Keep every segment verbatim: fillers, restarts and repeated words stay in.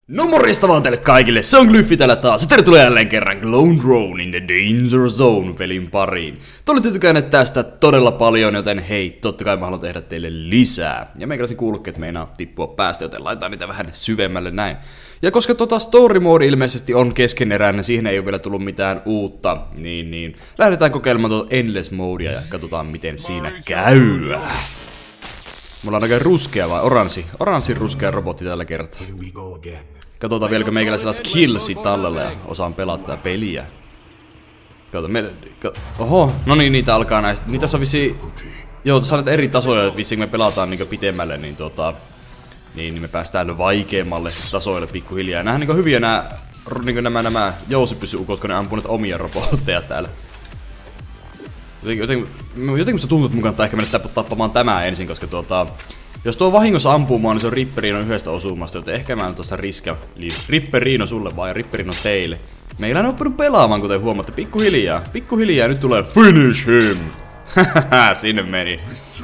No morjesta vaan teille kaikille, se on Glyphi täällä taas ja tervetuloa jälleen kerran Clone Drone in the Danger Zone pelin pariin. Te olette tykänneet tästä todella paljon, joten hei, totta kai mä haluan tehdä teille lisää. Ja meikäläisin kuulokkeet meinaa tippua päästä, joten laitetaan niitä vähän syvemmälle näin. Ja koska tota story mode ilmeisesti on keskeneräinen, siihen ei ole vielä tullut mitään uutta, niin niin lähdetään kokeilemaan tuota Endless modea ja katsotaan miten siinä käy. Mulla on oikein ruskea vai oranssi? Oranssi ruskea robotti tällä kertaa. Katsotaan vieläkö meikäläisellä skillsi tallella ja osaan pelata tää peliä. Katsotaan me... Oho, no niin, niitä alkaa näistä. Niin tässä on vissi... Joo, tässä on näitä eri tasoja, että vissiin kun me pelataan niinku pitemmälle, niin tota... Niin, niin me päästään vaikeammalle tasoille pikkuhiljaa. Ja näähän niinku hyviä nää... Niinku nämä nämä jousipysyukot, kun ne ampuu näitä omia robotteja täällä. Jotenkin, jotenkin, jotenkin musta tuntuu, että mun kannattaa ehkä mennä tappamaan tämä ensin, koska tuota... Jos tuo vahingossa ampuu mua, niin se on Ripperiino yhdestä osumasta, joten ehkä mä en tuosta riskää. Ripperiino sulle vaan ja Ripperiino teille. Meillä on oppinut pelaamaan, kuten huomaatte, pikkuhiljaa. Pikkuhiljaa nyt tulee finish him! Hahaha, sinne meni.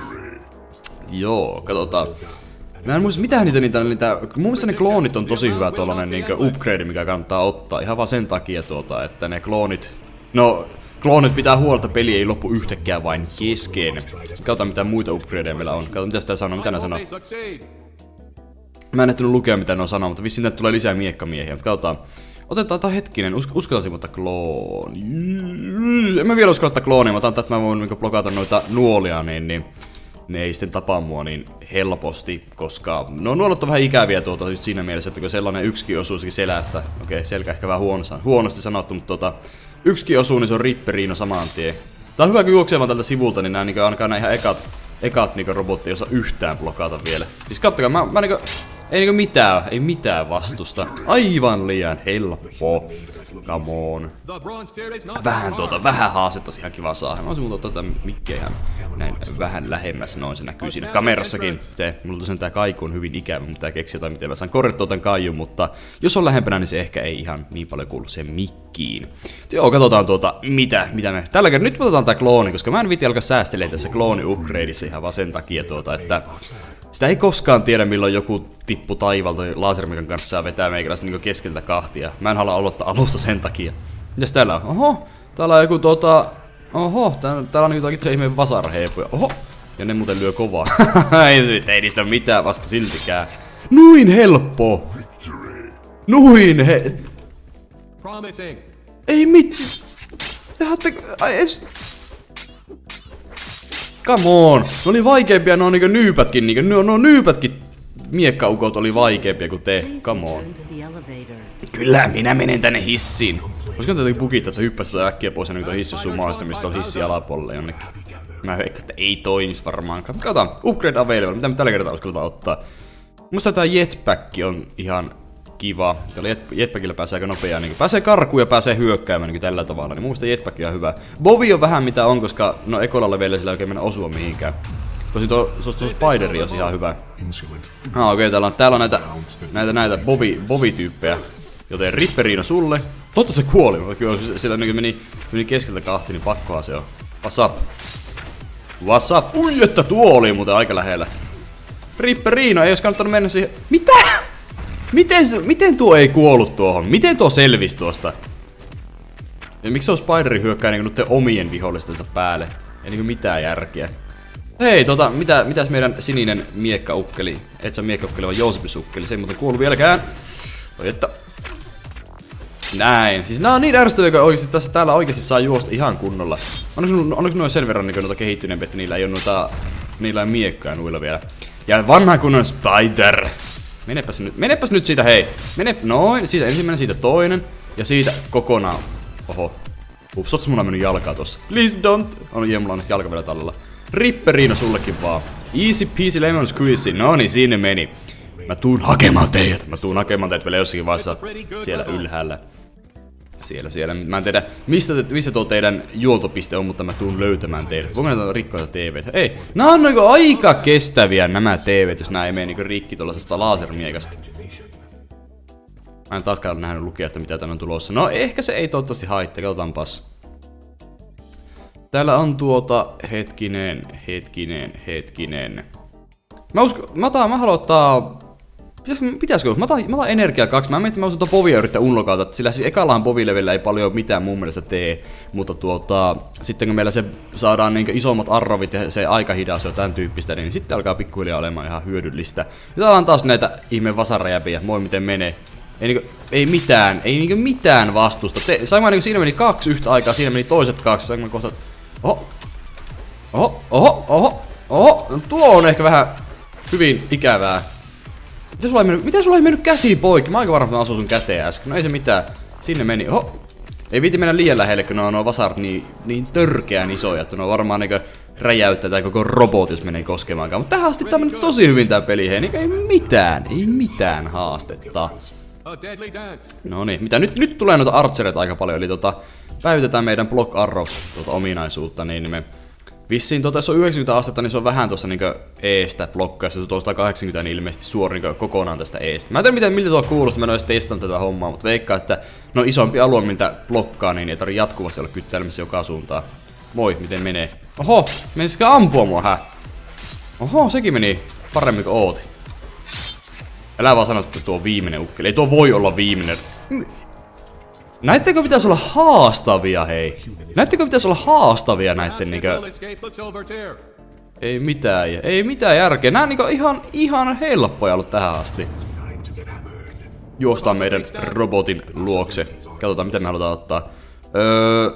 Joo, katsotaan. Mä en muista, mitähän niitä niitä, niitä... Mun mielestä ne kloonit on tosi hyvä tollanen niinkö upgrade, mikä kannattaa ottaa. Ihan vaan sen takia tuota, että ne kloonit... No... Kloonit pitää huolta, peli ei loppu yhtäkään vain kesken. Katsotaan mitä muita upgradeja meillä on. Katsotaan mitä sitä sanoo, mitä nää sanoo. Mä en ehtinyt lukea mitä ne on sanoo, mutta vissiin tänne tulee lisää miekkamiehiä. Mutta katsotaan. Otetaan tää hetkinen, Us uskaltaisin ottaa klooni. En mä vielä uskalla ottaa kloonia, mä otan että mä voin niinku blokata noita nuolia, niin, niin ne ei sitten tapaa mua niin helposti, koska no nuolet on vähän ikäviä tuota just siinä mielessä, että kun sellainen yksikin osuuskin selästä. Okei, selkä ehkä vähän huonosti, huonosti sanottu, mutta tota... Yksikin osuu, niin se on Ripperiino saman tien. Tää on hyvä, kun juoksee vaan tältä sivulta, niin nää niinku ainakaan nää ihan ekat, ekat niinku robotti ei osaa yhtään blokata vielä. Siis kattokaa, mä, mä niinku... Ei niinku mitään, ei mitään vastusta. Aivan liian helppo. Come on. Vähän tuota, vähän haastetta ihan kiva saada. Mä olisin muuta tätä mikkiä ihan näin vähän lähemmäs, noin se näkyy siinä kamerassakin. Se, mulla tosiaan tää kaiku on hyvin ikävä, mutta tää keksii jotain, miten mä saan korjattua tän kaijun, mutta jos on lähempänä, niin se ehkä ei ihan niin paljon kuulu sen mikkiin. Joo, katsotaan tuota, mitä, mitä me... Tällä kertaa nyt otetaan tää klooni, koska mä en viti alkaa säästelee tässä klooni upgradeissa ihan vaan sen takia tuota, että... Sitä ei koskaan tiedä, milloin joku tippu taivalta lasermikan kanssa ja vetää meikäläistä niinku keskeltä kahtia. Mä en halua aloittaa alusta sen takia. Mitäs täällä on? Oho, täällä on joku tota... Oho, täällä, täällä on niinku jotakin ihmeen vasarheepuja. Oho, ja ne muuten lyö kovaa. ei, ei niistä mitään vasta siltikään. Nuin helppo! Nuin he... Ei mit... Tehdäätte... Ai es... Come on! Ne oli vaikeampia, ne on niinku nyypätkin, niinku, no, no nyypätkin miekkaukot oli vaikeampia kuin te. Come on. Kyllä, minä menen tänne hissiin. Voisiko tätä bugittaa, että hyppäsi tätä äkkiä pois ja nyt on hissi sun maasta, mistä on hissi alapuolelle jonnekin. Mä veikkaan, että ei toimis varmaankaan. Katsotaan, upgrade available, mitä me tällä kertaa uskaltaa ottaa. Musta tää jetpack on ihan kiva. Tällä jet jetpackilla pääsee aika nopeaa, niin pääsee karkuun ja pääsee hyökkäämään niin tällä tavalla. Niin mun mielestä jetpack on hyvä. Bovi on vähän mitä on, koska no ekolla leveillä sillä ei oikein mennä osua mihinkään. Tosin tuo, tuo, tuo spideri on ihan hyvä. Ah okei, okay, täällä on, täällä on näitä, näitä, näitä bovi, bovi-tyyppejä. Joten Ripperiino sulle. Totta se kuoli, kyllä sillä niin meni, meni keskeltä kahti, niin pakkohan se on. What's up? What's up? Ui, että tuo oli muuten aika lähellä. Ripperiino, ei olisi kannattanut mennä siihen. Mitä? Miten, se, miten tuo ei kuollut tuohon? Miten tuo selvisi tuosta? Ja miksi se on spideri hyökkää niinku te omien vihollistensa päälle? Ei niinku mitään järkeä. Hei, tota, mitä, mitäs meidän sininen miekkaukkeli? Et sä miekkaukkeli, vaan jousipisukkeli. Se ei muuten kuulu vieläkään. Oi että. Näin. Siis nää on niin ärsyttäviä, kun oikeesti tässä täällä oikeesti saa juosta ihan kunnolla. Onneksi, onneksi noin sen verran niinku noita kehittyneempiä, että niillä ei oo noita... Niillä ei miekkaa nuilla vielä. Ja vanha kunnon spider. Menepäs nyt, menepäs nyt siitä, hei. Mene, noin, siitä ensimmäinen, siitä toinen. Ja siitä kokonaan. Oho. Ups, otas mulla mennyt jalkaa tossa. Please don't. On, ja mulla on jalka vielä tallella. Ripperiino sullekin vaan. Easy peasy lemon squeezy. No niin, sinne meni. Mä tuun hakemaan teidät. Mä tuun hakemaan teidät vielä jossakin vaiheessa siellä ylhäällä. Siellä, siellä. Mä en tiedä, mistä, te, mistä tuo teidän juontopiste on, mutta mä tuun löytämään teidät. Voinko näitä rikkoa T V:tä? Ei. Nää on niinku aika kestäviä nämä T V:t, jos nää ei mene niinku rikki tuollaisesta lasermiekasta. Mä en taaskaan nähnyt lukea, että mitä tän on tulossa. No ehkä se ei toivottavasti haittaa, katsotaanpas. Täällä on tuota, hetkinen, hetkinen, hetkinen. Mä usko, mä, otan, mä haluan ottaa Pitäisikö, pitäisikö? Mä otan, mä otan energiaa kaksi. Mä mietin, että mä oon tuota povia yrittää unlokata, sillä siis ekallahan povilevillä ei paljon mitään mun mielestä tee. Mutta tuota, sitten kun meillä se saadaan niin isommat arrovit ja se aika hidas ja tämän tyyppistä, niin sitten alkaa pikkuhiljaa olemaan ihan hyödyllistä. Nyt ollaan taas näitä ihme vasaräjäpiä. Moi miten menee. Ei, niinku, ei mitään, ei niinku mitään vastusta. Te, sain niinku, siinä meni kaksi yhtä aikaa, siinä meni toiset kaksi. Sain kohta... Oho. Oho, oho, oho, oho. No, tuo on ehkä vähän hyvin ikävää. Miten sulla ei mennyt, miten sulla ei mennyt käsiin poikki? Mä oon aika varma, että mä asuin sun käteen äsken. No ei se mitään. Sinne meni. Oho. Ei viiti mennä liian lähelle, kun nuo, nuo vasarat niin, niin törkeän isoja, että ne on varmaan niinku räjäyttää tää koko robot, jos menee koskemaankaan. Mutta tähän asti tää on mennyt tosi hyvin tää peli, hei. Niin ei mitään, ei mitään haastetta. No niin, mitä nyt, nyt tulee noita archereita aika paljon, eli tota, päivitetään meidän block arrow tuota ominaisuutta, niin me vissiin tota, jos on yhdeksänkymmentä astetta, niin se on vähän tuossa niinkö eestä blokkaessa, jos on tuosta kahdeksankymmentä, niin ilmeisesti suori niinkö kokonaan tästä eestä. Mä en tiedä miten, miltä tuo kuulostaa, mä en ole edes testannut tätä hommaa, mutta veikkaa, että no isompi alue, mitä blokkaa, niin ei tarvitse jatkuvasti olla kyttäälemässä joka suuntaan. Moi, miten menee? Oho, menisikö ampua mua, hä? Oho, sekin meni paremmin kuin ooti. Älä vaan sano, että tuo on viimeinen ukkeli. Ei tuo voi olla viimeinen. Näittekö pitäisi olla haastavia, hei? Näittekö pitäisi olla haastavia näitten niinkö... Ei mitään, ei mitään järkeä. Nää niinkö ihan, ihan helppoja ollut tähän asti. Juostaan meidän robotin luokse. Katsotaan, mitä me halutaan ottaa. Öö...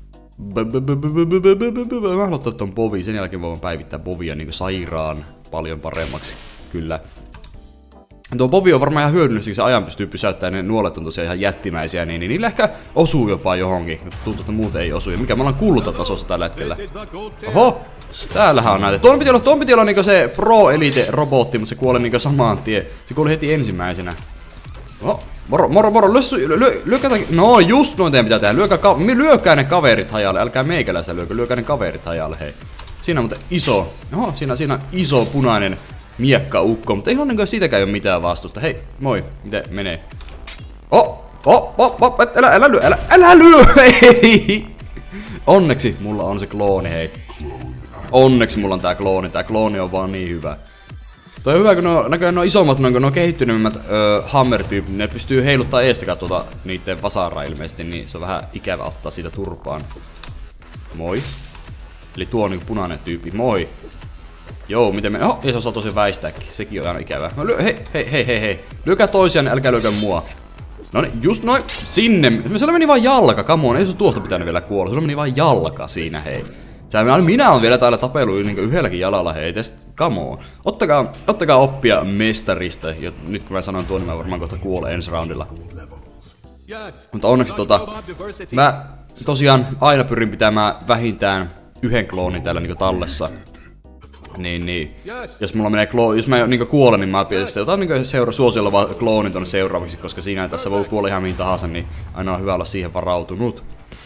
Mä haluan ottaa ton povin. Sen jälkeen voin päivittää povia niinkö sairaan paljon paremmaksi. Kyllä. Tuo povi on varmaan ihan hyödyllistä, se ajan pystyy pysäyttämään, ne nuolet on tosiaan ihan jättimäisiä, niin, niin niillä ehkä osuu jopa johonkin. Tuntuu, että muuten ei osu. Ja mikä me ollaan kultatasossa tällä hetkellä. Oho! Täällähän on näitä. Tuon piti olla, tuon piti olla niinku se Pro Elite robotti, mutta se kuoli niinku samaan tien. Se kuoli heti ensimmäisenä. Oho! Moro, moro, moro, lyö, lyö, lyökää, no just noin teidän pitää tehdä. Lyökää, ka lyökää ne kaverit hajalle, älkää meikäläistä lyökää, lyökää ne kaverit hajalle, hei. Siinä on muuten iso, oho, siinä, siinä on iso punainen miekka-ukko, mutta ei ole niin siitäkään ole mitään vastusta. Hei, moi, miten menee? Oh, oh, oh, oh, älä, älä lyö, älä, älä lyö, hei! Onneksi mulla on se klooni, hei. Onneksi mulla on tää klooni, tää klooni on vaan niin hyvä. Toi on hyvä, kun ne on, näköjään ne on isommat, ne on kehittyneemmät öö, hammer-tyypit, ne pystyy heiluttaa eestäkään tuota niitten vasaraa ilmeisesti, niin se on vähän ikävä ottaa siitä turpaan. Moi. Eli tuo on niinku punainen tyyppi, moi. Joo, miten me... Oho, ja se osaa tosi väistääkin. Sekin on aina ikävää. No, lyö, hei, hei, hei, hei, hei. Lyökää toisiaan, älkää lyökää mua. Noniin, just noin. Sinne. Se meni vaan jalka, come on. Ei se tuosta pitänyt vielä kuolla. Se meni vaan jalka siinä, hei. Sä, minä olen vielä täällä tapellut niin yhdelläkin jalalla, hei. Tästä, come on. Ottakaa, ottakaa oppia mestarista. Jo, nyt kun mä sanon tuon, niin mä varmaan kohta kuolen ensi roundilla. Mutta onneksi tota... Mä tosiaan aina pyrin pitämään vähintään yhden kloonin täällä niin tallessa. Niin, niin. Jos mulla menee klo- jos mä niinku kuolen, niin mä sitten otan niinku seura- suosiolla vaan kloonin tonne seuraavaksi, koska siinä tässä voi kuolla ihan mihin tahansa, niin aina on hyvä olla siihen varautunut.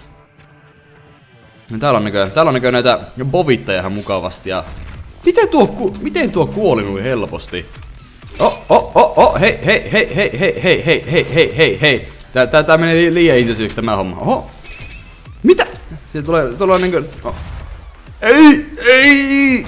Ja täällä on näkö, täällä on näkö näitä bovittaja ihan mukavasti ja... Miten tuo, ku- miten tuo kuoli noin helposti? Oh, oh, oh, oh, hei, hei, hei, hei, hei, hei, hei, hei, hei, hei, hei. Tää, tää, tää menee liian intensiiviksi tämä homma. Oho. Mitä? Siitä tulee, tulee niinku... Oh. Ei, ei!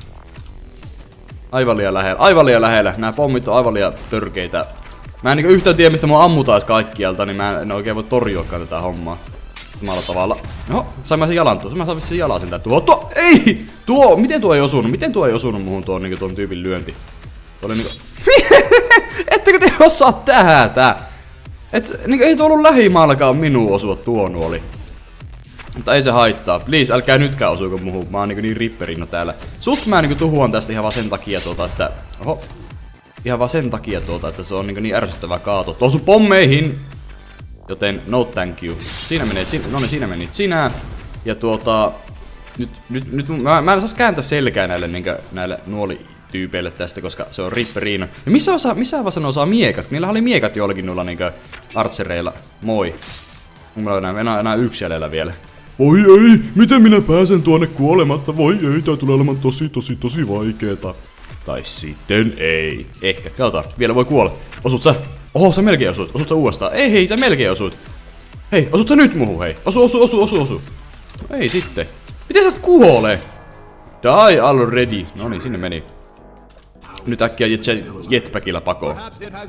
Aivan liian lähellä, aivan liian lähellä. Nämä pommit on aivan liian törkeitä. Mä en niinku yhtään tiedä, mistä mua ammutais kaikkialta, niin mä en oikein voi torjuakaan tätä hommaa. Samalla tavalla. Oho, sain mä sen jalan tuossa. Mä saan sen jalan sen tää. Tuo, tuo, ei! Tuo, miten tuo ei osunut? Miten tuo ei osunut muhun tuon, niinku, tuon tyypin lyönti? Tuo oli niinku... Ettekö te osaa tähätä? Et, niinku, ei tuo ollut lähimaallakaan minun osua tuo nuoli. Mutta ei se haittaa. Please, älkää nytkään osuuko muhun. Mä oon niinku niin ripperino täällä. Sut mä niinku tuhuan tästä ihan vaan sen takia tuota, että... Oho. Ihan vaan sen takia tuota, että se on niinku niin ärsyttävää kaato. Osu pommeihin! Joten no thank you. Siinä menee, sin no niin siinä menit sinä. Ja tuota... Nyt, nyt, nyt mä, mä en saas kääntää selkää näille, niinku, näille nuolityypeille tästä, koska se on ripperino. Ja missä, osa, missä vaiheessa ne osaa miekat? Niillä oli miekat jollakin noilla niinku archereilla. Moi. Mulla on enää, enää, enää yksi jäljellä vielä. Voi ei, miten minä pääsen tuonne kuolematta? Voi ei, tää tulee olemaan tosi tosi tosi vaikeeta. Tai sitten ei. Ehkä, katsotaan, vielä voi kuolla. Osut sä? Oho, sä melkein osut. Osut sä uudestaan? Ei hei, sä melkein osut. Hei, osut sä nyt muhu, hei. Osu, osu, osu, osu, osu. No ei sitten. Miten sä et kuole? Die already. Noniin, sinne meni. Nyt äkkiä jet jetpackilla pakoon.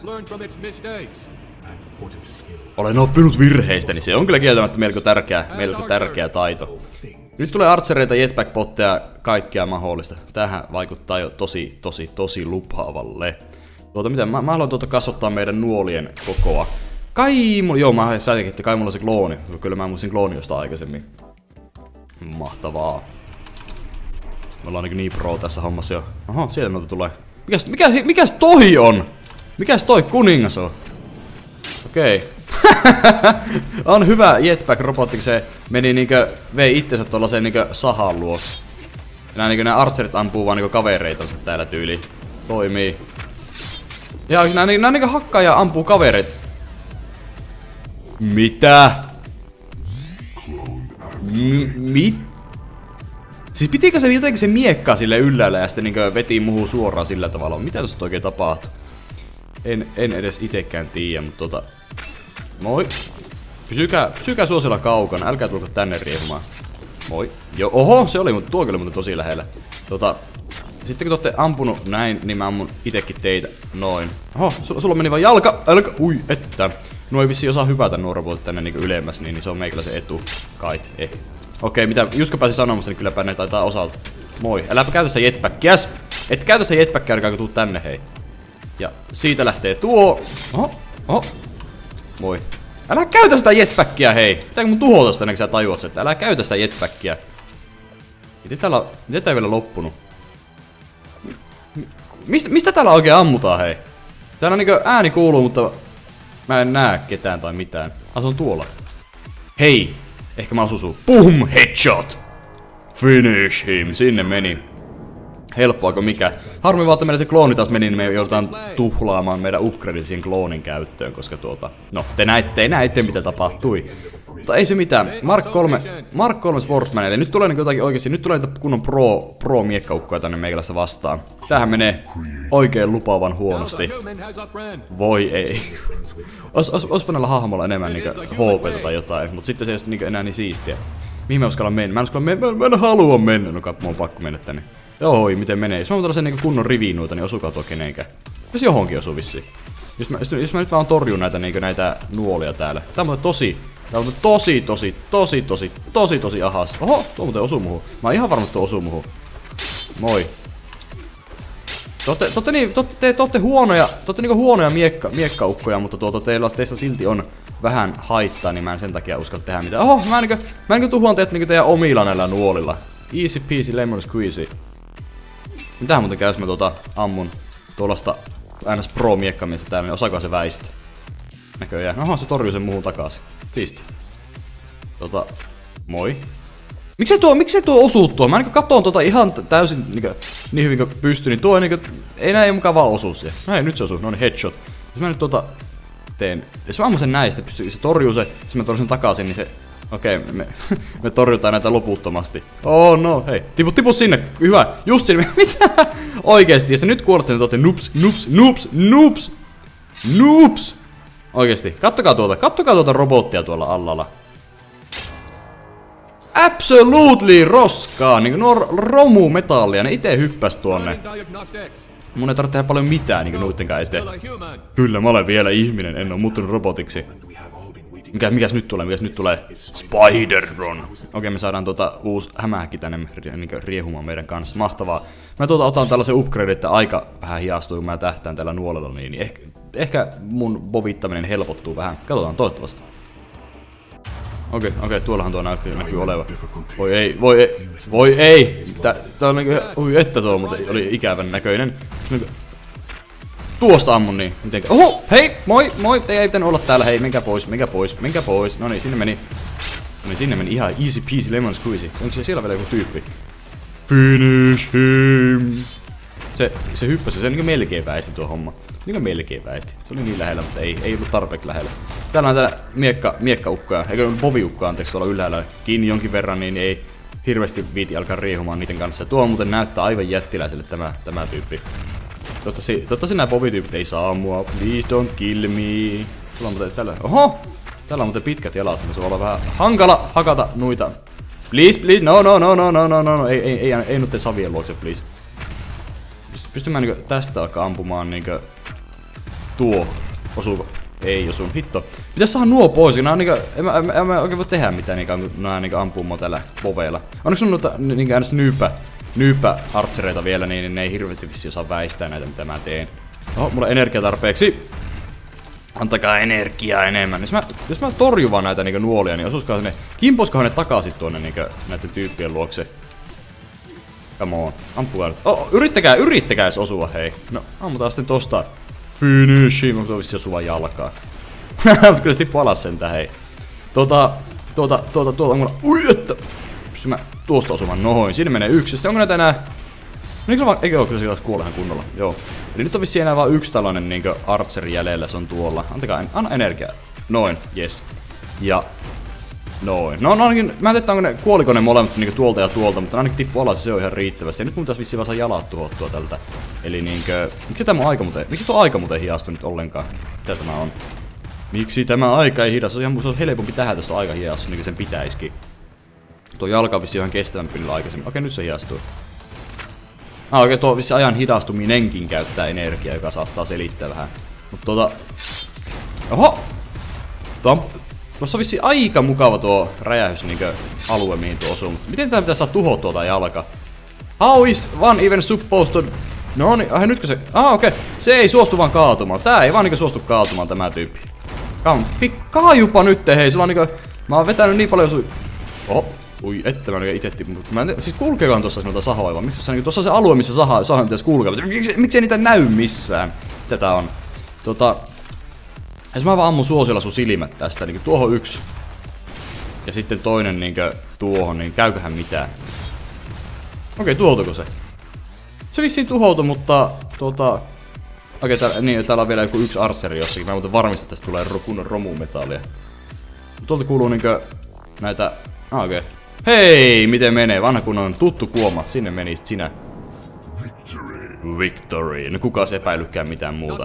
Olen oppinut virheistäni, se on kyllä kieltämättä melko tärkeä, melko tärkeä taito. Nyt tulee archereita, jetpack-botteja, kaikkea mahdollista. Tähän vaikuttaa jo tosi, tosi, tosi lupaavalle. Tuota, miten? Mä, mä haluan tuota kasvattaa meidän nuolien kokoa. Kai mulla, joo mä säätinkin, että kai mulla on se klooni. Kyllä mä muistin klooni jostain aikaisemmin. Mahtavaa. Me ollaan niin pro tässä hommassa jo. Oho, siellä noita tulee. Mikäs, mikä, mikäs toi on? Mikäs toi kuningas on? Okei. On hyvä jetpack-robotti, se meni niinkö, vei itsensä tuollaiseen niinkö sahan luoksi. Nää niinkö nää archerit ampuu vaan niinkö kavereitansa täällä tyyliin. Toimii. Ja nää, nää niinkö hakkaa ja ampuu kavereita. Mitä? M mit? Siis pitikö se jotenkin se miekkaa sille yllällä ja sitten niinkö veti muuhun suoraan sillä tavalla? Mitä tosta oikein tapahtuu? En, en edes itekään tiedä, mutta tota... Moi. Pysykää, pysykää suosilla kaukana, älkää tulko tänne riehumaan. Moi. Joo, oho, se oli, mutta tuo oli muuten tosi lähellä. Tota, sitten kun te ootte ampunut näin, niin mä ammun itekin teitä. Noin. Oho, sulla, sulla meni vaan jalka, älkä, ui, että. Nuo ei vissiin osaa hypätä nuo robotit tänne niinku ylemmäs, niin, niin se on meikäläisen etu. Kait, eh. Okei, mitä Juska pääsi sanomassa, niin kylläpä ne taitaa osalta. Moi, äläpä käytä sitä jetpackiäs. Et käytä sitä jetpackia, älkää kun tuu tänne, hei. Ja siitä lähtee tuo. Oho, oho. Moi. Älä käytä sitä jetpackia, hei! Pitääkö mun tuhota sitä, ennen kuin sä tajuat sen, että älä käytä sitä jetpackia. Miten täällä, miten tää ei vielä loppunut? Mistä, mistä täällä oikein ammutaan, hei? Täällä on niinkö ääni kuuluu, mutta mä en näe ketään tai mitään. Asun tuolla. Hei! Ehkä mä osun sun. Boom! Headshot! Finish him! Sinne meni. Helppoako mikä? Harmi vaan, että meidän se klooni taas meni, niin me joudutaan tuhlaamaan meidän upgradin siihen kloonin käyttöön, koska tuota... No, te näitte, näitte mitä tapahtui. Mutta ei se mitään. Mark kolme, Mark kolme Swordsmanille. Nyt tulee niin jotakin oikeesti, nyt tulee niitä kunnon pro, pro miekkaukkoja tänne meikälässä vastaan. Tämähän menee oikein lupaavan huonosti. Voi ei. Os, os, ospa näillä hahmolla enemmän niinku H P:tä tai jotain, mutta sitten se ei ole niinku enää niin siistiä. Mihin mä uskallan mennä? Mä en uskalla mennä, mä en halua mennä. No mun on pakko mennä tänne. Joo, miten menee? Jos mä oon tällaisen niinku kunnon riviin noita, niin osukaa tuo kenenkään. Jos johonkin osuu vissiin. Jos mä, jos, jos mä nyt vaan torjun näitä, niinku, näitä nuolia täällä. Tää on tosi, tää on tosi, tosi, tosi, tosi, tosi, tosi ahas. Oho, tuo muuten osuu muhun. Mä oon ihan varma, että tuo osuu muhun. Moi. Totte, totte, niin, totte, te, totte huonoja, totte niinku huonoja miekka, miekkaukkoja, mutta tuota teillä teistä silti on vähän haittaa, niin mä en sen takia uskalla tehdä mitään. Oho, mä en niinku, mä en niinku tuhoan teet niinku teidän omilla näillä nuolilla. Easy peasy lemon squeezy. Mitähän muuten käy, jos mä tuota ammun tuollaista äänes pro-miekkamiestä täällä, niin osaako se väistä? Näköjään. Oho, se torjuu sen muuhun takaisin. Siisti. Tota, moi. Miksei tuo, miksei tuo osuu tuo? Mä niinku katsoin tota ihan täysin niinku, niin hyvin kuin pystyn, niin tuo niinku, ei näin mukaan vaan osuu siihen. No ei, nyt se osuu. No niin, headshot. Jos mä nyt tuota teen, jos mä ammun sen näistä, pystyy, se torjuu se, jos mä torjun sen takaisin, niin se... Okei, okay, me, me torjutaan näitä loputtomasti. Oh no, hei, tipu, tipu sinne, hyvä, just sinne, mitä? Oikeesti, ja sitten nyt kuolette, niin tuotte noops, noops, noops, noops, noops. Oikeesti, kattokaa tuolta, kattokaa tuolta robottia tuolla allalla. Absolutely roskaa, niinku nuo romumetallia, ne ite hyppäs tuonne. Mun ei tarvitse tehdä paljon mitään niinku nuittenkaan eteen. Kyllä, mä olen vielä ihminen, en oo muuttunut robotiksi. Mikä, mikäs nyt tulee? Mikäs nyt tulee? Spider-Ron! Okei, me saadaan tuota uusi hämähäkki tänne niin riehumaan meidän kanssa. Mahtavaa. Mä tuota otan tällaisen upgrade, että aika vähän hiastuu, kun mä tähtään tällä nuolella, niin ehkä, ehkä mun bovittaminen helpottuu vähän. Katsotaan, toivottavasti. Okei, okei, tuollahan tuo näkyy, näkyy oleva. Voi ei, voi ei, voi ei! Tää, tää on niinku, oi että tuo, mutta oli ikävän näköinen. Tuosta ammun niin. Mitenkä? Oho! Hei! Moi! Moi! Ei, ei pitänyt olla täällä. Hei, menkää pois, menkää pois, menkää pois. No niin, sinne meni. No niin, sinne meni ihan easy peasy lemon squeezy. Onko se siellä vielä joku tyyppi? Finish him! Se, se hyppäsi, se niinku melkein väisti tuo homma. Niinku melkein väisti. Se oli niin lähellä, mutta ei, ei ollut tarpeeksi lähellä. Täällä on täällä miekka, miekkaukkoja, eikö boviukkoja anteeksi tuolla ylhäällä kiinni jonkin verran, niin ei hirveästi viiti alkaa riehumaan niiden kanssa. Tuo muuten näyttää aivan jättiläiselle tämä, tämä tyyppi. Toivottavasti, toivottavasti nämä povityypit ei saa mua. Please don't kill me. Täällä on muuten, täällä, oho! Täällä on muuten pitkät jalat, mutta se voi olla vähän hankala hakata nuita. Please, please, no, no, no, no, no, no, no, ei, ei, ei, ei nyt te savien luokse, please. Pystyn mä niinku tästä alkaa ampumaan niinku tuo. Osuuko? Ei osu. Hitto. Pitäis saada nuo pois, nää on niinku... En mä, en, en mä oikein voi tehdä mitään niinku, kun nää niinku ampuu mua tällä poveilla. Onneksi on noita niinku äänes nyypä, nyypä artsereita vielä, niin, niin ne ei hirveästi vissi osaa väistää näitä mitä mä teen. Oho, mulla on energia tarpeeksi. Antakaa energiaa enemmän. Jos mä, jos mä torjun vaan näitä niinku nuolia, niin osuuskohan ne... Kimposkohan ne takaisin tuonne niinku näiden tyyppien luokse. Come on. Ampukaa nyt. Oh, yrittäkää, yrittäkää edes osua, hei. No, ammutaan sitten tosta. Finishi. Mä tuon vissiin osua jalkaa. Mutta kyllä se tippuu alas sentään, hei. Tuota, tuota, tuota, tuota, on mulla... Ui, että... Pystyn mä tuosta osumaan noin. Siinä menee yksi. Sitten onko näitä enää... Eikö se vaan... Eikö oo, kyllä se taas kuolehan kunnolla. Joo. Eli nyt on vissiin enää vaan yksi tällainen niinkö archeri jäljellä. Se on tuolla. Antakaa, anna energiaa. Noin, yes. Ja... Noin. No, no ainakin... Mä en tiedä, onko ne... Kuoliko ne molemmat niinku tuolta ja tuolta, mutta ainakin tippuu alas ja se on ihan riittävästi. Ja nyt mun pitäis vissiin vaan saa jalat tuhottua tältä. Eli niinkö... Miksi tämä mun aika muuten... Miksi tuo aika muuten hiastu nyt ollenkaan? Mitä tämä on? Miksi tämä aika ei hidastu? Se on, se on helpompi tähän, tästä aika hiastu, niin kuin sen pitäisikin. Tuo jalka on vissiin ihan kestävämpi niillä aikaisemmin. Okei, nyt se hiastuu. Ah, okei, tuo vissiin ajan hidastuminenkin käyttää energiaa, joka saattaa selittää vähän. Mutta tuota... Oho! Tuo on... Tuossa on vissiin aika mukava tuo räjähys niinkö alue, mihin tuo osuu. Miten tää pitäisi saa tuhoa tuota jalka? How is one even supposed to... No niin, ah, nytkö se... Ah, okei. Okay. Se ei suostu vaan kaatumaan. Tää ei vaan niinkö suostu kaatumaan, tämä tyyppi. Kaajupa nyt, hei, sulla on niinkö... Mä oon vetänyt niin paljon su... Oho. Ui, että mä ite tippun. Mä en... Siis kulkeekaan tossa noita sahoja, vaan miksi tossa niinku... Tossa on se alue, missä saha, sahoja pitäis kulkea. Miksi, miksi ei niitä näy missään? Mitä tää on? Tota... Jos mä vaan ammun suosiolla sun silmät tästä, niinku tuohon yksi. Ja sitten toinen niinkö tuohon, niin käyköhän mitään. Okei, tuhoutuiko se? Se vissiin tuhoutui, mutta tuota... Okei, täällä, niin, täällä on vielä joku yksi archeri jossakin. Mä muuten varmistan, että tästä tulee kunnon romumetallia. Tuolta kuuluu niinkö näitä... Ah, okei. Hei, miten menee? Vanha kunnon tuttu kuoma. Sinne meni sit sinä. Victory. Victory. No kukaan se epäilykään mitään muuta.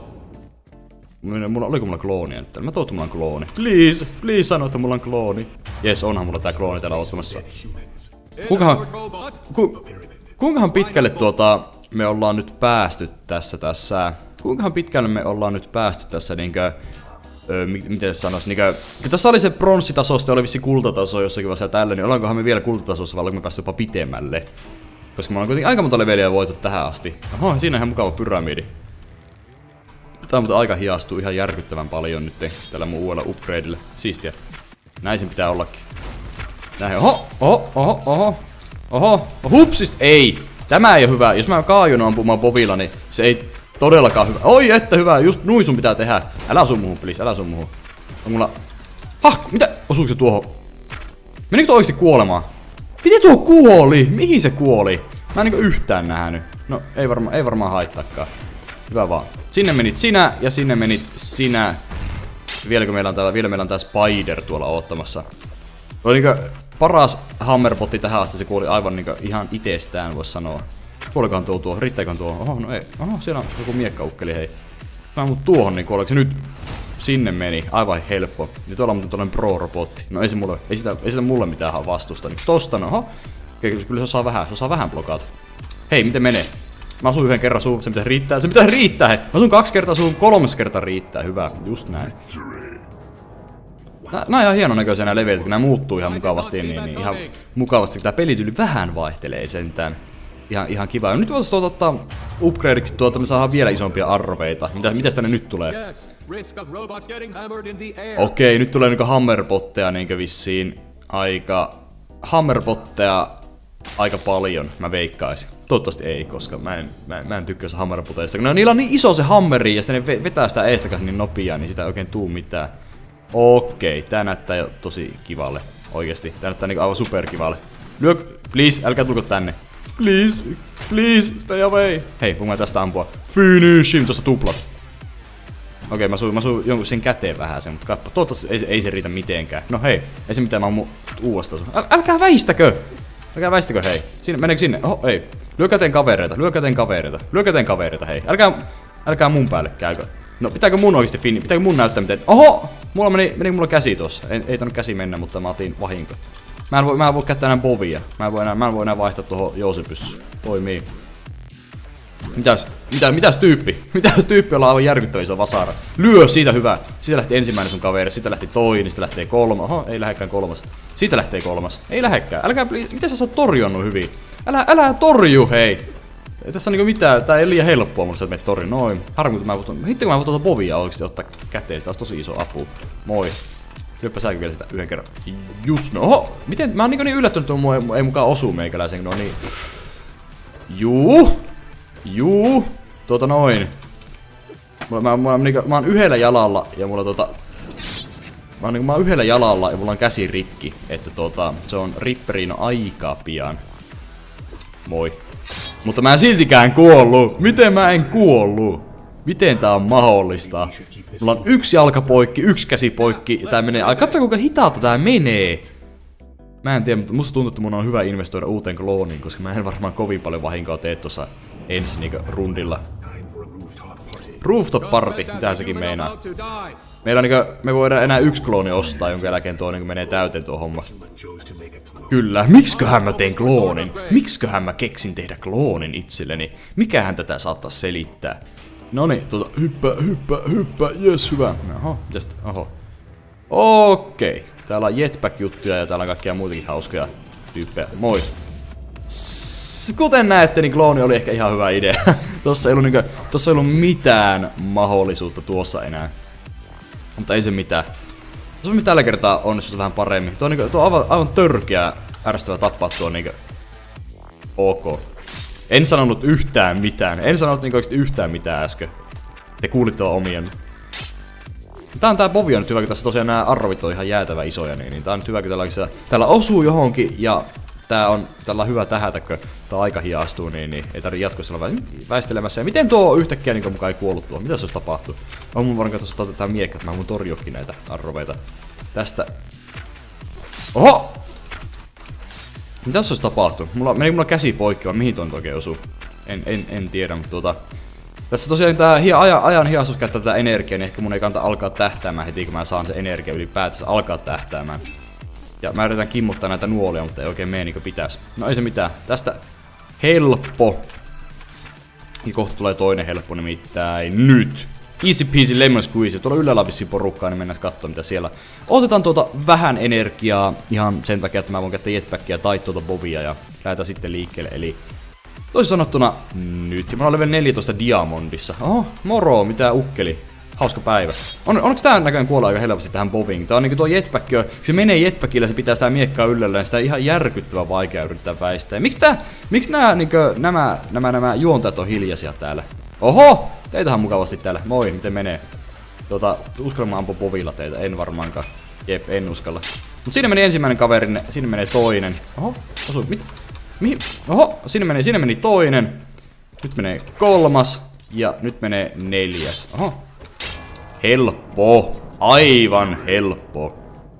Mulla, oliko mulla kloonia nyt? Mä toivon, mulla on klooni. Please, please sano, että mulla on klooni. Jes, onhan mulla tää klooni täällä ottamassa. Kuinkahan... Ku, kuinkahan pitkälle tuota... Me ollaan nyt päästy tässä tässä... Kuinkahan pitkälle me ollaan nyt päästy tässä niinkö... Öö, miten se sanois, niinkö... Tässä oli se pronssitaso, sitten oli vissi kultataso jossakin vaiheessa tällä, niin ollaankohan me vielä kultatasossa vai ollaanko me päästy jopa pitemmälle? Koska me ollaan kuitenkin aika monta leveliä voitu tähän asti. Oho, siinä on ihan mukava pyramidi. Tää on muuten aika hiastuu ihan järkyttävän paljon nyt tällä mun uudella upgradeilla. Siistiä. Näin sen pitää ollakin. Näin, oho, oho, oho, oho. Oho, hupsist, ei! Tämä ei oo hyvä. Jos mä kaajun ampumaan bovilla, niin se ei todellakaan hyvä. Oi, että hyvä, just nuin sun pitää tehdä. Älä osu muuhun, please, älä osu muuhun. On mulla... Hah, mitä? Osuuko se tuohon? Menikö tuo oikeesti kuolemaan? Miten tuo kuoli? Mihin se kuoli? Mä en niinku yhtään nähnyt. No, ei, varma, ei varmaan haittaakaan. Hyvä vaan. Sinne menit sinä ja sinne menit sinä. Vieläkö meillä on täällä, vielä meillä on tää Spider tuolla oottamassa. Oli niinku paras hammerbotti tähän asti, se kuoli aivan niinku ihan itsestään, vois sanoa. Kuolikohan tuo tuo, riittääköhän tuo? Oho, no ei. Oho, siellä on joku miekkaukkeli, hei. Mä mut tuohon, niin kuoliko se nyt? Sinne meni, aivan helppo. Ja tuolla on muuten tollanen pro-robotti. No ei se mulle, ei sitä, ei sitä mulle mitään vastusta. Niin tosta, no oho. Okei, kyllä se osaa vähän, se osaa vähän blokata. Hei, miten menee? Mä asun yhden kerran suun, se pitäisi riittää, se pitäisi riittää, hei! Mä asun kaksi kertaa suun, kolmes kertaa riittää, hyvä, just näin. Nää, nää on ihan hienon näköisiä nää levelit, kun nää muuttuu ihan mukavasti, niin, niin ihan mukavasti, kun tää pelityyli vähän vaihtelee sentään. Ihan, ihan kiva. Ja nyt voitais tuota ottaa upgradeiksi tuota, me saadaan vielä isompia arveita. Mitä, mitäs tänne nyt tulee? Okei, nyt tulee niinku hammerbotteja niinkö vissiin aika... Hammerbotteja aika paljon, mä veikkaisin. Toivottavasti ei, koska mä en, mä, mä en tykkää se hammerboteista. No, niillä on niin iso se hammeri ja sitten ne vetää sitä eestäkäs niin nopeaa, niin sitä ei oikein tuu mitään. Okei, tää näyttää jo tosi kivalle. Oikeesti, tää näyttää niinku aivan superkivalle. Lyö, please, älkää tulko tänne. Please, please, stay away. Hei, voin mä tästä ampua. Finish him, tosta tuplat. Okei, mä suin, mä suin jonkun sen käteen vähän sen, mutta kappa, toivottavasti ei, ei se riitä mitenkään. No hei, ei se mitään, mä oon uudestaan sun. Äl, älkää väistäkö! Älkää väistäkö, hei. Sinne, meneekö sinne? Oho, ei. Lyö käteen kavereita, lyö käteen kavereita, lyö käteen kavereita, hei. Älkää, älkää mun päälle käykö. No, pitääkö mun oikeesti finni? Pitääkö mun näyttää miten? Oho! Mulla meni, meni mulla käsi tossa. Ei, ei tainnut käsi mennä, mutta mä otin vahinko. Mä en voi, mä en voi käyttää enää bovia. Mä en voi enää, mä en voi enää vaihtaa tuohon jousipyssyyn. Toimii. Mitäs, mitä, mitäs tyyppi? Mitäs tyyppi, ollaan aivan järkyttävä iso vasara. Lyö, siitä hyvä. Siitä lähti ensimmäinen sun kaveri, siitä lähti toinen, siitä lähtee kolmas. Oho, ei lähekkään kolmas. Siitä lähtee kolmas. Ei lähekkään. Älkää, miten sä oot torjonnut hyvin? Älä, älä torju, hei. Ei tässä on niinku mitään, tää ei liian helppoa mulle, sä menet torjun. Noin. Harmi, kun mä voin, hitto kun mä voin tuota bovia oikeesti ottaa käteen, sitä olisi tosi iso apu. Moi. Lyöppä säkin vielä sitä yhden kerran. Just no. Oho, miten, mä oon niinku niin yllättynyt, että mua ei, ei mukaan osu meikäläisen, no niin. Juu. Juu. Tuota noin. Mä, mä, mä, mä, mä oon yhdellä jalalla ja mulla tota... Mä oon, niin, mä oon yhdellä jalalla ja mulla on käsi rikki. Että tota, se on ripperiin aika pian. Moi. Mutta mä en siltikään kuollu. Miten mä en kuollu? Miten tää on mahdollista? Mulla on yksi jalka poikki, yksi käsi poikki ja tää menee... Ai katso kuinka hitaata tää menee. Mä en tiedä, mutta musta tuntuu, että mun on hyvä investoida uuteen klooniin, koska mä en varmaan kovin paljon vahinkoa tee tuossa ensi niinku rundilla. Rooftop party, mitä sekin meinaa. Meillä on niinku, me voidaan enää yksi klooni ostaa, jonka jälkeen tuo niinku menee täyteen tuo homma. Kyllä, miksiköhän mä teen kloonin? Miksiköhän mä keksin tehdä kloonin itselleni? Mikähän tätä saattaa selittää? Noniin, tuota, hyppää, hyppää, hyppää, jes hyvä. Oho, just, oho. Okei, täällä on jetpack-juttuja ja täällä on kaikkia muitakin hauskoja tyyppejä. Moi. S kuten näette, niin klooni oli ehkä ihan hyvä idea. Tossa ei ollut, niinku, tossa ei ollut mitään mahdollisuutta tuossa enää. Mutta ei se mitään. Jos me tällä kertaa onnistuisi vähän paremmin. Tuo on, niinku, tuo on aivan, aivan törkeä ärsyttävä tappaa tuo niinku... Ok. En sanonut yhtään mitään. En sanonut niinku oikeesti yhtään mitään äsken. Te kuulitte vaan omien. Tää on tää bovi on nyt hyvä, kun tässä tosiaan nää arvit on ihan jäätävä isoja, niin, niin tää on nyt hyvä, kun täällä, täällä osuu johonkin ja tää on tällä on hyvä tähätä, kun tää aika hiastuu, niin, niin ei tarvitse jatkossa olla väistelemässä. Ja miten tuo yhtäkkiä niin mukaan ei kuollut tuo? Mitä se olisi tapahtunut? On mun varmaan tuossa tää miekka, että mä mun torjukin näitä arroveita. Tästä. Oho! Mitä se olisi tapahtunut? Mulla meni mulla käsi poikki, vaan mihin tuon oikein osuu? En, en, en tiedä, mutta tuota... Tässä tosiaan tää hia, ajan, ajan hiastus käyttää tätä energiaa, niin ehkä mun ei kannata alkaa tähtäämään heti, kun mä saan sen energia ylipäätänsä alkaa tähtäämään. Ja mä yritän kimmuttaa näitä nuolia, mutta ei oikein mene niin kuin pitäis. No ei se mitään. Tästä helppo. Ja kohta tulee toinen helppo, nimittäin nyt. Easy peasy lemon squeeze. Tuolla yllällä on vissiin porukkaa, niin mennään katsomaan mitä siellä. Otetaan tuota vähän energiaa ihan sen takia, että mä voin käyttää jetpackia tai tuota bovia ja lähdetään sitten liikkeelle. Eli toisin sanottuna nyt. Ja mä olen level neljätoista diamondissa. Oho, moro, mitä ukkeli. Hauska päivä. On, onneksi tää näköjään kuolee aika helposti tähän boviin. Tää on niinku tuo jetpack, kun se menee jetpackilla, se pitää sitä miekkaa yllellä, ja sitä on ihan järkyttävän vaikea yrittää väistää. Miksi tää, miksi nää, niinku, nämä, nämä, nämä juontajat on hiljaisia täällä? Oho! Teitähän mukavasti täällä. Moi, miten menee? Tota, uskalla mä ampua bovilla teitä, en varmaankaan. Jep, en uskalla. Mut siinä meni ensimmäinen kaveri, siinä menee toinen. Oho, osu, mit? Mihin? Oho, siinä meni, siinä meni toinen. Nyt menee kolmas. Ja nyt menee neljäs. Oho. Helppo. Aivan helppo.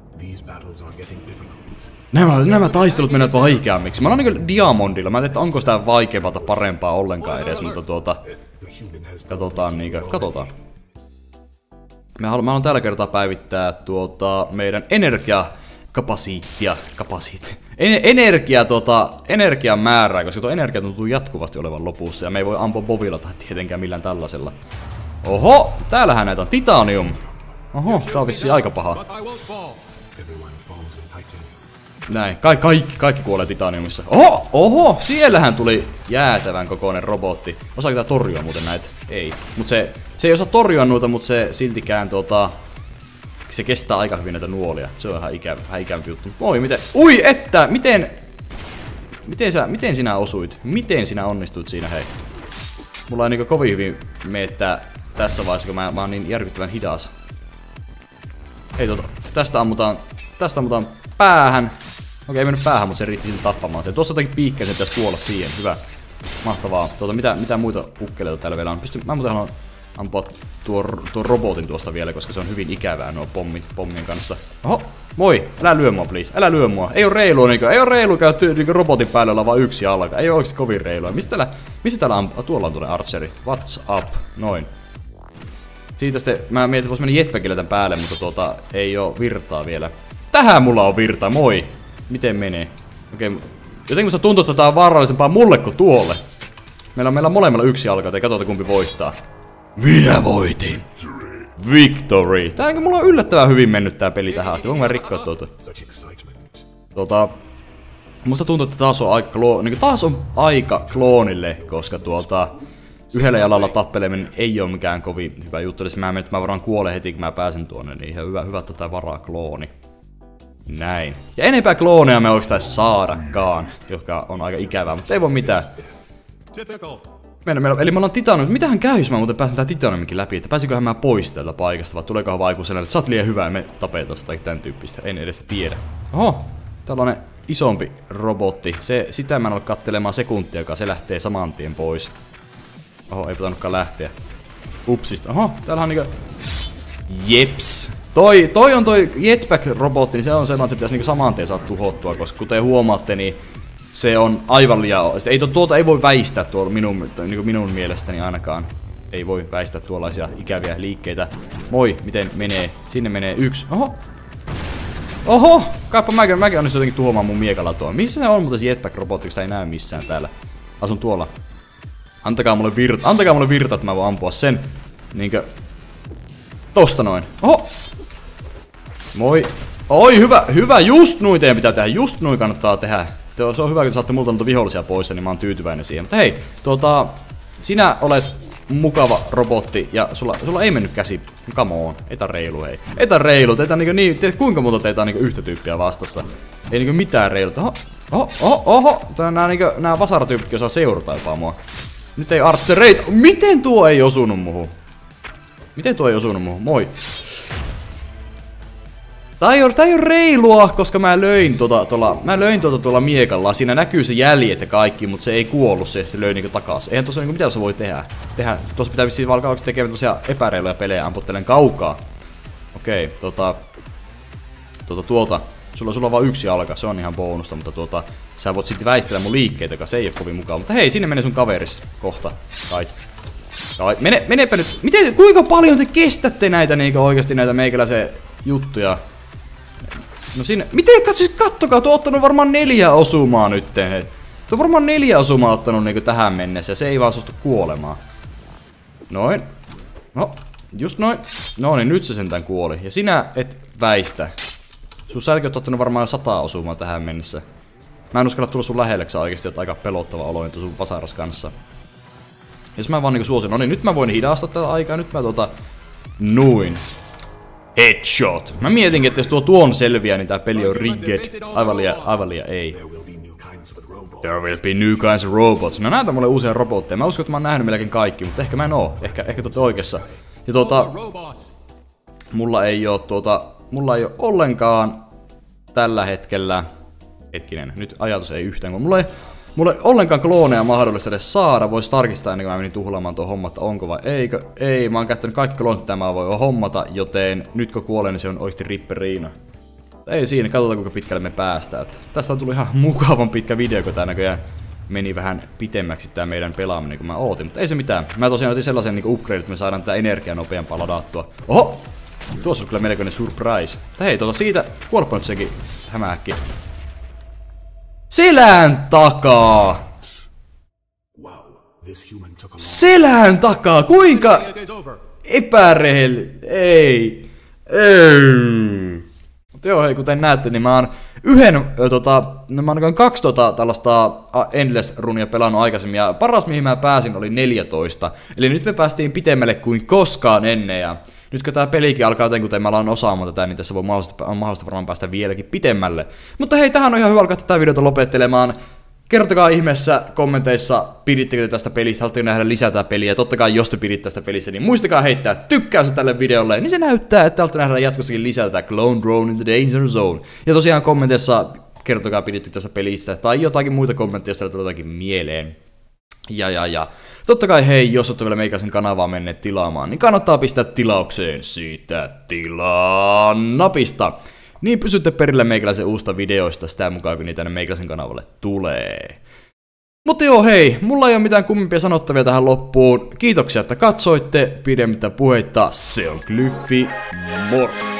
Nämä, nämä taistelut menevät vaikeammiksi. Mä oon niinku diamondilla. Mä en tiedä, onko sitä vaikeampaa tai parempaa ollenkaan edes, mutta tuota... Katsotaan niinkö. Katsotaan. Mä haluan, mä haluan tällä kertaa päivittää tuota meidän energiakapasiittia. Kapasiitti. Energia, tota, energian määrää, koska tuo energia tuntuu jatkuvasti olevan lopussa ja me ei voi ampua bovilla tai tietenkään millään tällaisella. Oho, täällähän näitä on titanium. Oho, tää on vissiin aika paha. Näin, Ka kaikki, kaikki kuolee titaniumissa. Oho, oho, siellähän tuli jäätävän kokoinen robotti. Osaako tää torjua muuten näitä? Ei. Mut se, se ei osaa torjua noita, mutta se siltikään tota... Se kestää aika hyvin näitä nuolia. Se on ihan ikävä, vähän ikävämpi juttu. Oi, miten... Ui, että! Miten... Miten sä... Miten sinä osuit? Miten sinä onnistuit siinä, hei? Mulla on niinku kovin hyvin meettää tässä vaiheessa, kun mä, mä oon niin järkyttävän hidas. Hei tota, tästä ammutaan... Tästä ammutaan päähän. Okei, ei mennyt päähän, mutta se riitti siltä tappamaan sen. Tuossa jotakin piikkejä, sen pitäisi kuolla siihen. Hyvä. Mahtavaa. Tuota, mitä, mitä muita ukkeleita täällä vielä on? Pystyn... Mä muuten haluan ampua tuon tuo robotin tuosta vielä, koska se on hyvin ikävää nuo pommit pommien kanssa. Oho, moi! Älä lyö mua, please. Älä lyö mua. Ei oo reilua niinkö. Ei oo reilua käyttää niinkö robotin päällä olla vaan yksi jalka. Ei oo oikeesti kovin reilua. Mistä täällä... Mistä täällä ampua? Tuolla on tuonne archeri. What's up? Noin. Siitä sitten... Mä mietin, että vois mennä jetpackilla tän päälle, mutta tuota... Ei oo virtaa vielä. Tähän mulla on virta, moi! Miten menee? Okei, jotenkin musta tuntuu, että tää on vaarallisempaa mulle kuin tuolle. Meillä on meillä molemmilla yksi jalka, ei katsota kumpi voittaa. Minä voitin! Victory! Tää on, mulla on yllättävän hyvin mennyt tää peli tähän asti. Voinko mä rikkoa tuota? Tuota... Musta tuntuu, että taas on aika, klo... niin taas on aika kloonille, koska tuolta... Yhdellä jalalla tappeleminen ei ole mikään kovin hyvä juttu. Eli mä menen, että mä varmaan kuolen heti, kun mä pääsen tuonne. Niin ihan hyvä, hyvä tätä varaa klooni. Näin. Ja enempää klooneja me oikeastaan saadakaan, joka on aika ikävää, mutta ei voi mitään. Meillä, meillä, eli me ollaan titanium. Mitähän käy, jos mä muuten pääsen tää titaniuminkin läpi, että pääsiköhän mä pois täältä paikasta, vai tuleekohan vaan joku sellainen, että sä oot liian hyvä ja me tapetaan tai tän tyyppistä. En edes tiedä. Oho, tällainen isompi robotti. Se, sitä mä en ole kattelemaan sekuntia, joka se lähtee saman tien pois. Oho, ei pitänutkaan lähteä. Upsista. Oho, täällä on niinku... Jeps. Toi, toi on toi jetpack-robotti, niin se on sellainen, että se pitäisi niinku saman tien saada tuhottua, koska kuten huomaatte, niin se on aivan liian... Ei, tuota ei voi väistää tuolla minun, niinku minun mielestäni ainakaan. Ei voi väistää tuollaisia ikäviä liikkeitä. Moi, miten menee? Sinne menee yksi. Oho. Oho! Kaippa mäkin, mäkin onnistuin jotenkin tuhoamaan mun miekalla tuo. Missä ne on muuten se jetpack-robotti, sitä ei näy missään täällä. Asun tuolla. Antakaa mulle virta, antakaa mulle virta, että mä voin ampua sen. Niinkö... Tosta noin. Oho! Moi. Oi, hyvä, hyvä, just nuin teidän pitää tehdä, just nuin kannattaa tehdä. Se on hyvä, kun saatte multa noita vihollisia pois, niin mä oon tyytyväinen siihen. Mutta hei, tuota, sinä olet mukava robotti ja sulla, sulla ei mennyt käsi. Come on, ei tää reilu, hei. Ei tää reilu, teitä on niinku niin, te, kuinka monta teitä on niinku yhtä tyyppiä vastassa? Ei niinku mitään reilut. Oho, oho, oho, oho. Tää nää niinku, nää vasaratyypitkin osaa seurata jopa mua. Nyt ei artsereita. Miten tuo ei osunut muhun? Miten tuo ei osunut muhun? Moi. Tää ei, ole, tää ei ole reilua, koska mä löin tuota tuolla, mä löin tuota tuolla miekalla. Siinä näkyy se jäljet ja kaikki, mutta se ei kuollut se, se löi niinku takas. Eihän tuossa niinku mitä se voi tehdä? tehdä. Tuossa pitää vissiin alkaa tekemään tällaisia epäreiluja pelejä, amputtelen kaukaa. Okei, tota... Tuota tuolta. Sulla, sulla on vaan yksi jalka, se on ihan bonusta, mutta tuota... Sä voit silti väistellä mun liikkeitä, joka se ei ole kovin mukaan. Mutta hei, sinne menee sun kaveris kohta. Kait. Kait. Mene, menepä nyt. Miten, kuinka paljon te kestätte näitä niinku oikeasti näitä meikäläisen juttuja? No sinne. Miten, siis kattokaa, tuo on ottanut varmaan neljä osumaa nyt. Tuo on varmaan neljä osumaa ottanut niinku tähän mennessä ja se ei vaan suostu kuolemaan. Noin. No, just noin. No niin, nyt se sentään kuoli. Ja sinä et väistä. Sun säälläkin oot ottanut varmaan sata osumaa tähän mennessä. Mä en uskalla tulla sun lähellekään oikeesti, että aika pelottava olo niin sun vasaras kanssa. Jos mä vaan niinku suosin, no niin nyt mä voin hidastaa tätä aikaa, nyt mä tota... Noin. Headshot! Mä mietinkin, että jos tuo tuon selviää, niin tää peli on rigged. Aivan liian, aivan liian ei. There will be new kinds of robots. No näitä mulle uusia robotteja. Mä uskon, että mä oon nähnyt melkein kaikki, mutta ehkä mä en oo. Ehkä, ehkä te ootte oikeassa. Ja tuota... Mulla ei oo tuota... Mulla ei oo ollenkaan... Tällä hetkellä... Hetkinen, nyt ajatus ei yhtään, kun mulla ei... Mulla ei ollenkaan klooneja mahdollista edes saada, vois tarkistaa ennen kuin mä menin tuhlaamaan tuon homma, että onko vai eikö. Ei, mä oon käyttänyt kaikki kloonit, mitä mä voin hommata, joten nyt kun kuolen, niin se on oikeesti ripperiina. Ei siinä, katsotaan kuinka pitkälle me päästään. Tästä on tullut ihan mukavan pitkä video, kun tää näköjään meni vähän pitemmäksi tää meidän pelaaminen, kun mä ootin. Mutta ei se mitään. Mä tosiaan otin sellaisen niinku upgrade, että me saadaan tätä energiaa nopeampaa ladattua. Oho! Tuossa on kyllä melkoinen surprise. Mutta hei, tuota siitä kuolpa nyt sekin hämähäkki. Selän takaa! Selän takaa! Kuinka epärehellinen? Ei. Ei. Mutta joo, hei, kuten näette, niin mä oon yhden, ö, tota, mä oon kaksi tota, tällaista Endless runia pelannut aikaisemmin, ja paras mihin mä pääsin oli neljätoista. Eli nyt me päästiin pitemmälle kuin koskaan ennen, ja nyt kun tää pelikin alkaa joten, kuten mä alan osaamaan tätä, niin tässä voi mahdollista, on mahdollista varmaan päästä vieläkin pitemmälle. Mutta hei, tähän on ihan hyvä alkaa tätä videota lopettelemaan. Kertokaa ihmeessä kommenteissa, pidittekö te tästä pelistä, haluatteko nähdä lisää tätä peliä, ja totta kai jos te piditte tästä pelistä, niin muistakaa heittää tykkäys tälle videolle, niin se näyttää, että haluatte nähdä jatkossakin lisää tätä Clone Drone in the Danger Zone. Ja tosiaan kommenteissa kertokaa pidittekö tästä pelistä, tai jotakin muita kommentteja, jos teille tulee jotakin mieleen. Ja ja ja. Totta kai hei, jos olette vielä meikäläisen kanavaa menneet tilaamaan, niin kannattaa pistää tilaukseen siitä tilaa napista. Niin pysytte perillä meikäläisen uusista videoista sitä mukaan, kun niitä tänne meikäläisen kanavalle tulee. Mutta joo hei, mulla ei ole mitään kummimpia sanottavia tähän loppuun. Kiitoksia, että katsoitte. Pidemmittä puheitta, se on Glyphi, moro!